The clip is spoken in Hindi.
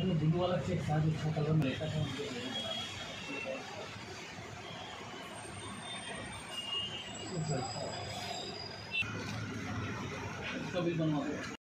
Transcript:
वो ब्लू वाला चेक था जो अच्छा कलर में रहता था उनके लिए। कभी बनवा दो।